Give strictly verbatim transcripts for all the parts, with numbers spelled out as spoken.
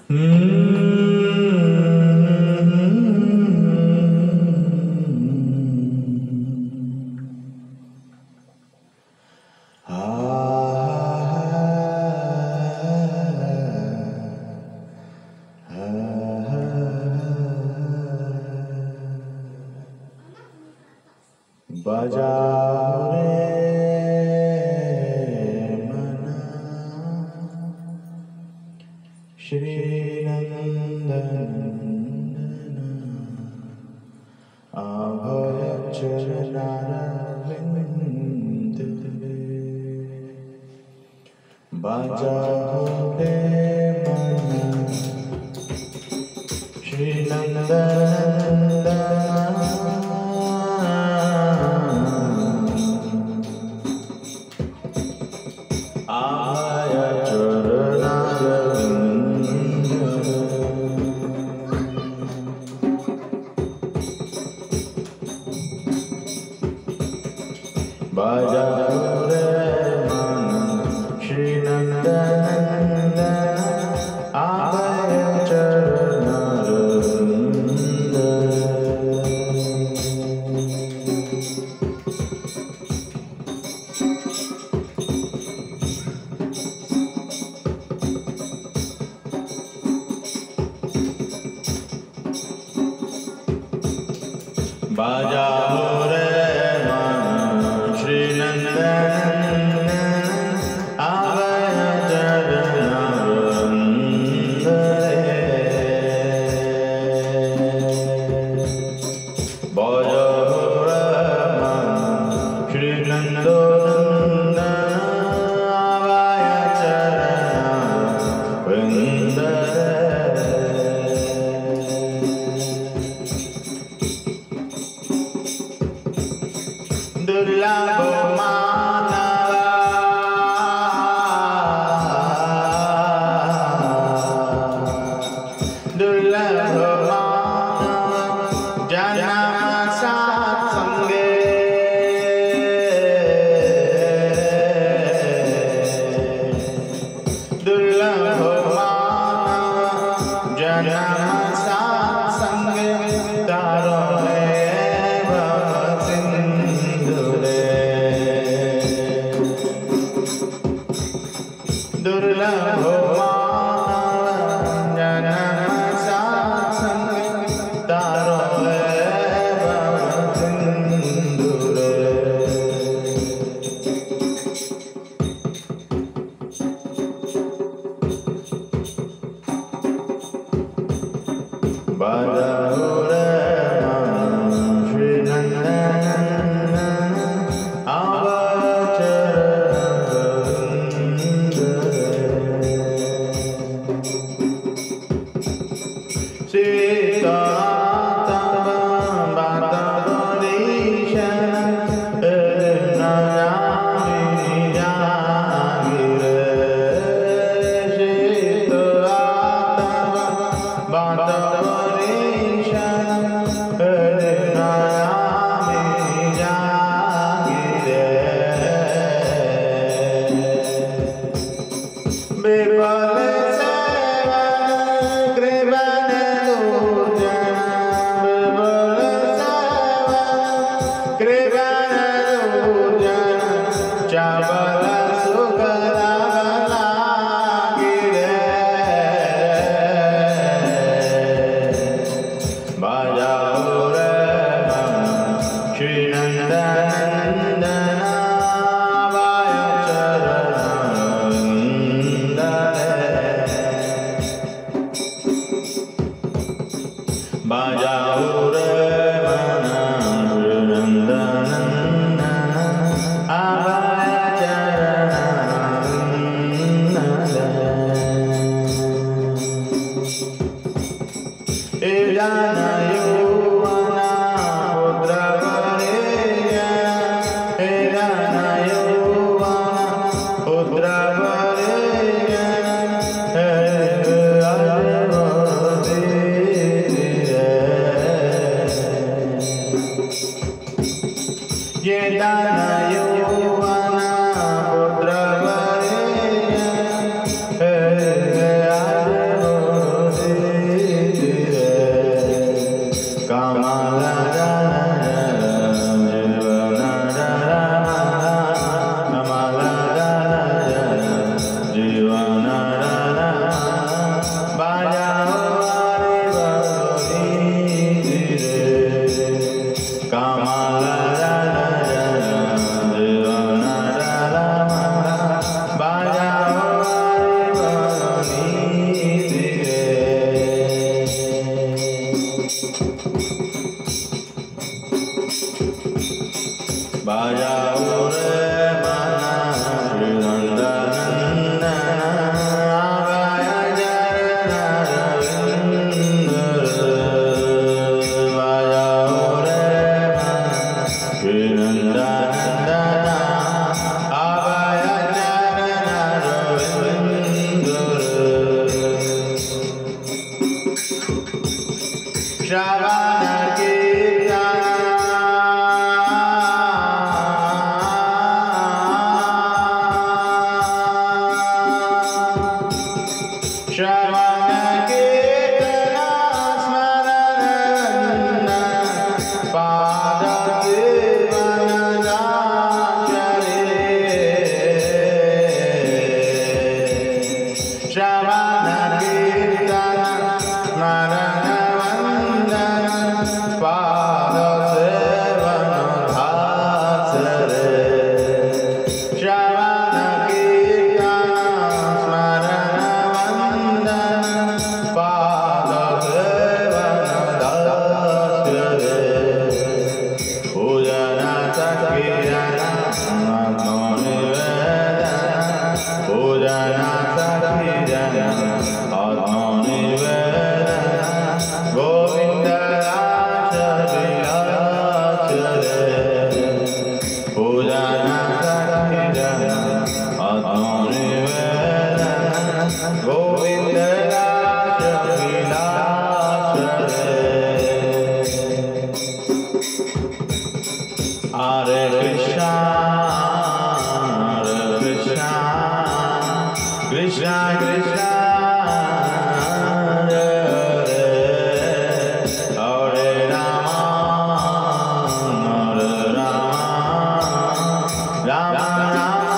बजाओ रे मना श्री नंदनंदन अभय चरणारविंद बजाओ रे मना श्री नंदनंदन बजाओ रे मन श्री नंदनंदन अभय चरणारविंद बजाओ रे दुर्लभ मानव दुर्लभ मानव जन्म सत्संगे दुर्लभ मानव जन्म सत्संगे तारो दुर्लभ मानव जन्म सत्संग तारो सिंधुरे बजाओ रे मन श्री नंदनंदन अभय चरणारविंद सीता तव बातवरीशन नयामि जागिरे सीता तव बातवरीशन नयामि जागिरे बिरबल चावल सुगरा लागिरे बजाओ रे मन श्री नंदनंदन अभय चरणारविंद बजाओ रे मन श्री नंदनंदन अभय ये दान यौवना पुत्र वरेण्य हे आरो Bajao re mana Srinandanandana Abhaya Jarana Ravindra Bajao re mana Srinandanandana Abhaya Jarana Ravindra Shravana Kirtana Shravana Kirtana Smarananda Pada Devananda Shravana Kirtana Smarananda Pada Devananda Shravana Kirtana Smarananda Pada Devananda Pujana Sakirana Atmanivedana Pujana Sakirana Atmanivedana Govinda Rasha Vilasare Pujana Sakirana Atmanivedana Govinda Rasha Vilasare Hare Krishna, Hare Krishna, Krishna Krishna, Hare Hare, Hare Rama, Hare Rama, Rama Rama,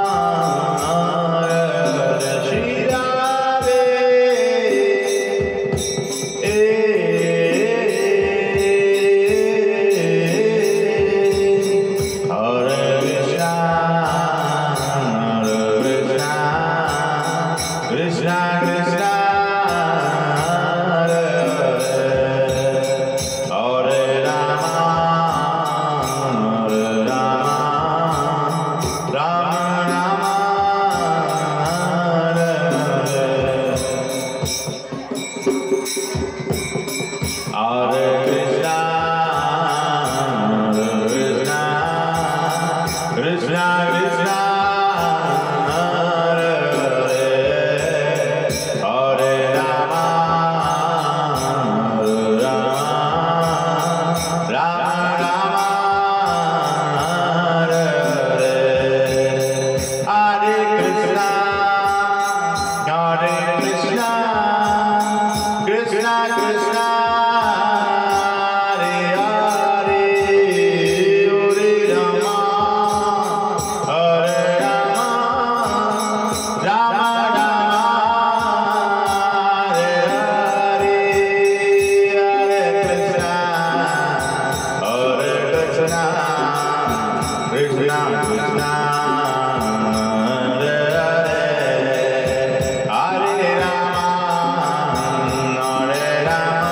Hare Hare, Shri Radhe, Hare Krishna, Hare Krishna, Krishna Krishna, Hare Hare, Hare Rama, Hare Rama, Rama Rama, Hare Hare. Hare Krishna, Hare Krishna, Krishna Krishna, Hare Hare, Hare Rama, Hare Rama, Rama Rama, Hare Hare, Hare Krishna, Hare Krishna, Krishna Krishna, Hare Hare, Hare Rama, Hare Rama, Rama Rama, Hare Hare, Hare Krishna, Hare Krishna, Krishna Krishna, Hare Hare, Hare Rama, Hare Rama,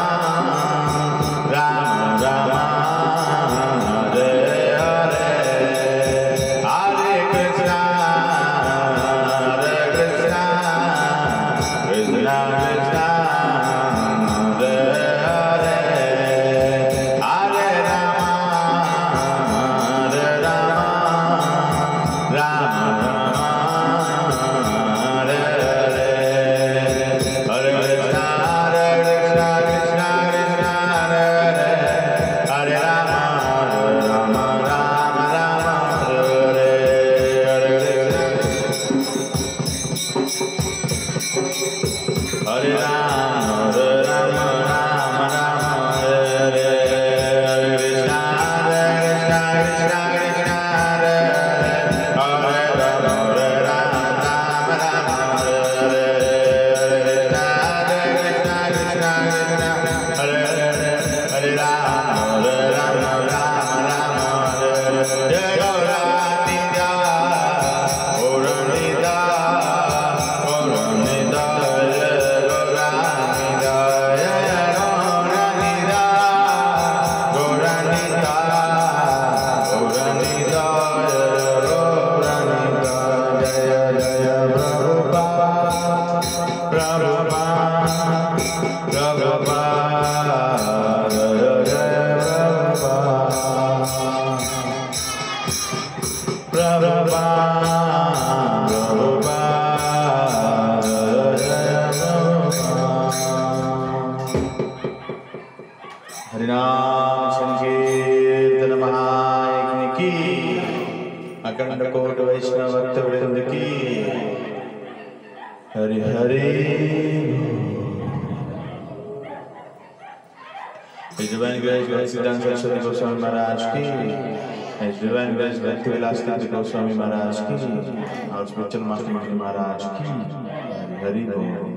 Rama Rama, Hare Hare, Hare Krishna, Hare Krishna, Krishna Krishna, Hare Hare, Hare Rama, Hare Rama, Rama Rama, Hare Hare, Hare Krishna, Hare Krishna, Krishna Krishna, Hare Hare, Hare Rama, Hare Rama, Rama Rama, Hare Hare, Hare Krishna, Hare Rama, Hare Rama, Rama Rama, Hare Hare, Hare Krishna, Hare Krishna, Krishna Krishna, Hare Hare, Hare Rama, Hare Rama, Rama Rama, Hare Hare, Hare Krishna, Hare Krishna, Krishna Krishna, Hare Hare, Hare Rama, Hare Rama, Rama Rama, Hare Hare, Jai Gaura-Nitya, Gaura-Nitya, Gaura-Nitya, Jai Gaura-Nitya. हरिनाम संकीर्तन महायज्ञ की, अखंड coat वैष्णव भक्त वृंद की, Hari Hari. His Divine Grace Bhaktivedanta Saraswati Goswami Maharaj की, His Divine Grace Bhaktivilas Tirtha Goswami Maharaj की, और स्पिरिचुअल मास्टर महाराज की, हरि हरि बोल।